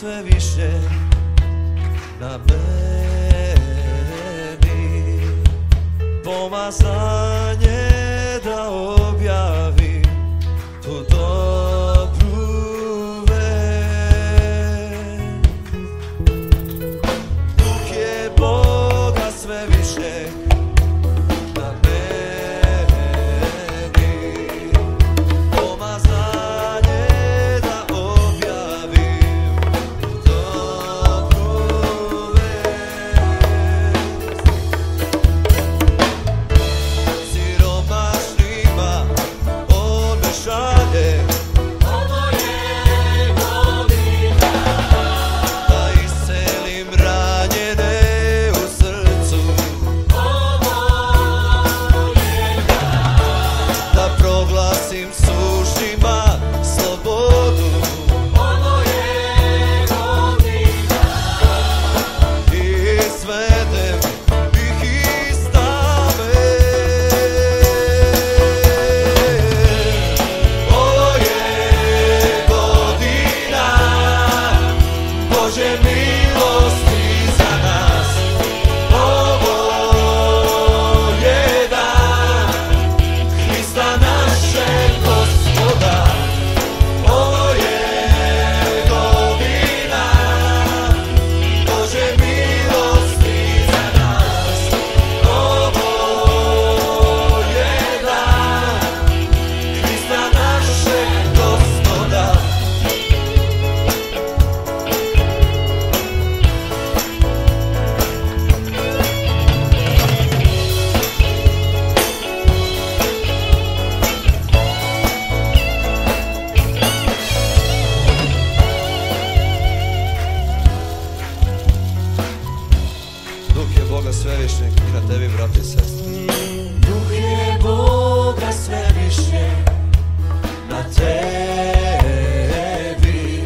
sve više na meni, pomazanje da objavim tu dobru vest. Duh je Boga sve više na meni, pomazanje da objavim tu dobru vest. Siromašnima on me šalje, Ovo je godina da iscelim ranjene u srcu, Ovo je da proglasim sušima slobodu Ovo je godina i svedem ih iz tame. Ovo je godina Bože milosti za nas. Ovo je dan Hrista našeg Gospoda. Ovo je godina Bože milosti za nas. Ovo je dan Hrista našeg Gospoda. Duh je Boga svevišnjeg i na tebi, brate i sestre. Duh je Boga sve više Na tebi,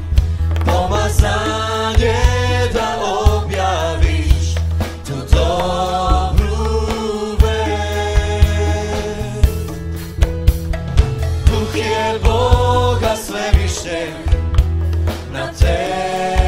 pomazanje da objaviš tu dobru vest. Duh je Boga sve više na tebi,